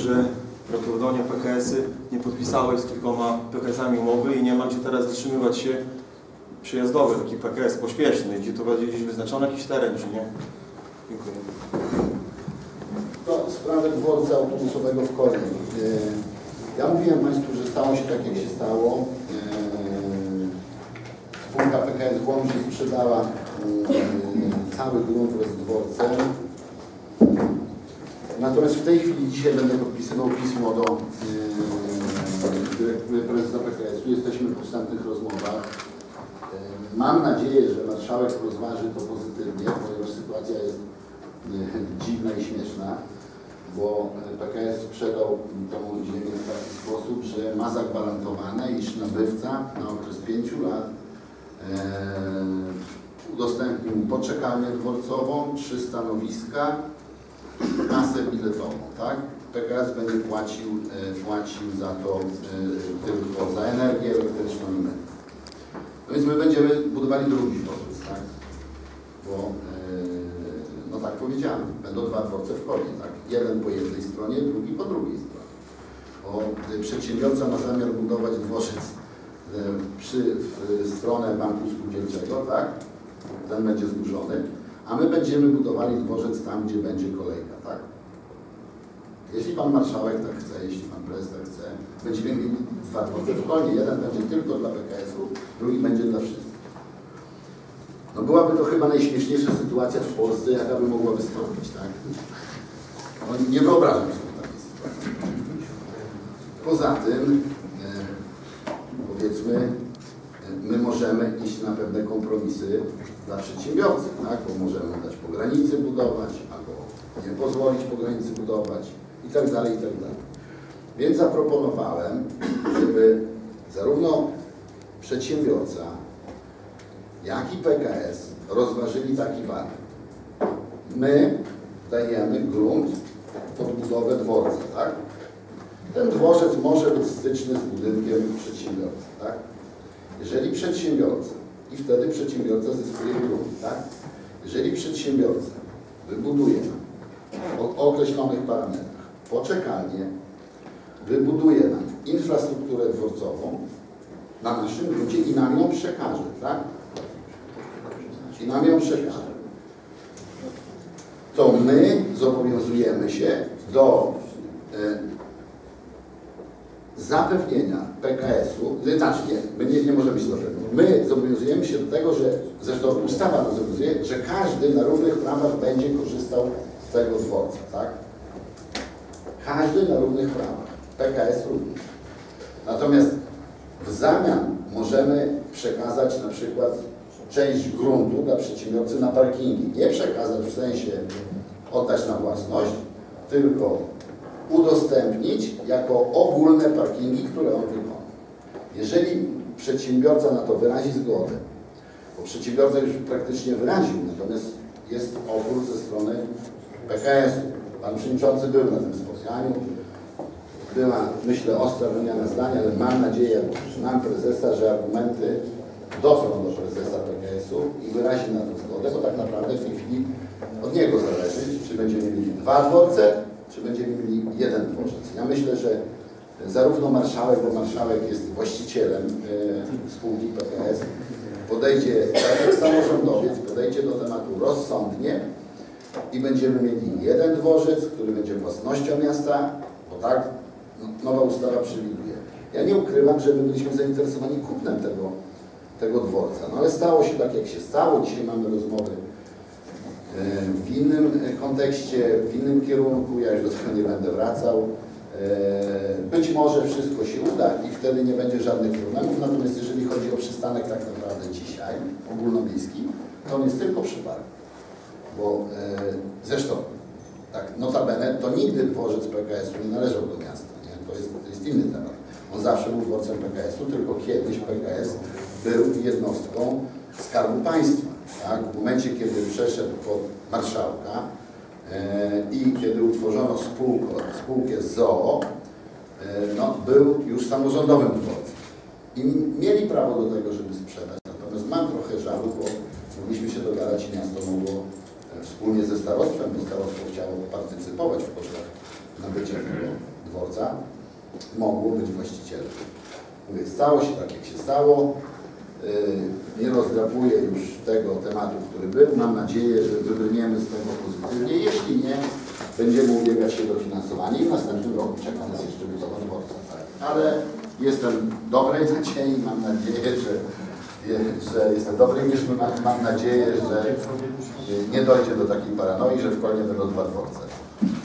że Prokuradoria PKS-y nie podpisały z kilkoma PKS-ami umowy i nie ma gdzie teraz zatrzymywać się przyjazdowy, taki PKS pośpieszny, gdzie to będzie gdzieś wyznaczony jakiś teren, czy nie? Dziękuję. To sprawę dworca autobusowego w Kolnie. Ja mówiłem Państwu, że stało się tak, jak się stało. Spółka PKS w Łomży sprzedała cały grunt wraz z dworcem. Natomiast w tej chwili, dzisiaj będę podpisywał pismo do prezesa PKS-u. Jesteśmy w postępnych rozmowach. Mam nadzieję, że marszałek rozważy to pozytywnie, ponieważ sytuacja jest dziwna i śmieszna, bo PKS sprzedał tą ziemię w taki sposób, że ma zagwarantowane, iż nabywca na okres 5 lat udostępnił poczekalnię dworcową, 3 stanowiska, kasę biletową, tak? PKS będzie płacił za to tylko za energię elektryczną i media. No więc my będziemy budowali drugi dworzec, tak? Bo, no tak powiedziałem, będą 2 dworce w Kolnie, tak? Jeden po jednej stronie, drugi po drugiej stronie. Bo przedsiębiorca ma zamiar budować dworzec w stronę Banku Spółdzielczego, tak? Ten będzie zburzony, a my będziemy budowali dworzec tam, gdzie będzie kolejka, tak? Jeśli Pan Marszałek tak chce, jeśli Pan Prezes tak chce, będziemy mieli 2 dworce w Kolnie. Jeden będzie tylko dla PKS-u, drugi będzie dla wszystkich. No byłaby to chyba najśmieszniejsza sytuacja w Polsce, jaka by mogła wystąpić, tak? No, nie wyobrażam sobie takiej sytuacji. Poza tym, powiedzmy, my możemy iść na pewne kompromisy dla przedsiębiorcy, tak? Bo możemy dać po granicy budować, albo nie pozwolić po granicy budować i tak dalej, i tak dalej. Więc zaproponowałem, żeby zarówno przedsiębiorca, jak i PKS rozważyli taki wariant. My dajemy grunt pod budowę dworca, tak? Ten dworzec może być styczny z budynkiem przedsiębiorcy, tak? Jeżeli przedsiębiorca, i wtedy przedsiębiorca zyskuje grunt, tak? Jeżeli przedsiębiorca wybuduje o określonych parametrach poczekalnię, wybuduje nam infrastrukturę dworcową na naszym gruncie i nam ją przekaże, tak? I nam ją przekaże. To my zobowiązujemy się do zapewnienia PKS-u, znaczy nie, my nie możemy się zapewnić. My zobowiązujemy się do tego, że zresztą ustawa nas zobowiązuje, że każdy na równych prawach będzie korzystał z tego dworca, tak? Każdy na równych prawach. PKS również. Natomiast w zamian możemy przekazać na przykład część gruntu dla przedsiębiorcy na parkingi. Nie przekazać w sensie oddać na własność, tylko udostępnić jako ogólne parkingi, które on wykona. Jeżeli przedsiębiorca na to wyrazi zgodę, bo przedsiębiorca już praktycznie wyraził, natomiast jest opór ze strony PKS-u. Pan przewodniczący był na tym spotkaniu. Była, myślę, ostra wymiana zdań, ale mam nadzieję, znam prezesa, że argumenty dotrą do prezesa PKS-u i wyrazi na to zgodę, bo tak naprawdę w tej chwili od niego zależy, czy będziemy mieli 2 dworce, czy będziemy mieli 1 dworzec. Ja myślę, że zarówno marszałek, bo marszałek jest właścicielem spółki PKS, podejdzie, tak jak samorządowiec, podejdzie do tematu rozsądnie i będziemy mieli 1 dworzec, który będzie własnością miasta, bo tak nowa ustawa przewiduje. Ja nie ukrywam, że my byliśmy zainteresowani kupnem tego dworca, no ale stało się tak, jak się stało. Dzisiaj mamy rozmowy w innym kontekście, w innym kierunku, ja już do tego nie będę wracał. Być może wszystko się uda i wtedy nie będzie żadnych problemów, natomiast jeżeli chodzi o przystanek tak naprawdę dzisiaj, ogólnomiejski, to on jest tylko przypadek. Bo zresztą, tak notabene, to nigdy dworzec PKS-u nie należał do miasta, nie? To jest inny temat. On zawsze był dworcem PKS-u, tylko kiedyś PKS był jednostką Skarbu Państwa. Tak? W momencie, kiedy przeszedł pod marszałka i kiedy utworzono spółkę z ZOO, no, był już samorządowym dworcem. I mieli prawo do tego, żeby sprzedać. Natomiast mam trochę żalu, bo mogliśmy się dogadać i miasto mogło wspólnie ze starostwem, bo starostwo chciało partycypować w kosztach nabycia tego dworca mogło być właścicielem. Mówię, stało się tak, jak się stało. Nie rozdrapuję już tego tematu, który był. Mam nadzieję, że wybrniemy z tego pozytywnie. Jeśli nie, będziemy ubiegać się do finansowania i w następnym roku czeka nas jeszcze budowa dworca. Tak. Ale jestem dobrej nadziei, mam nadzieję, że jestem dobrej myśli, mam nadzieję, że nie dojdzie do takiej paranoi, że w Kolnie będą 2 dworce.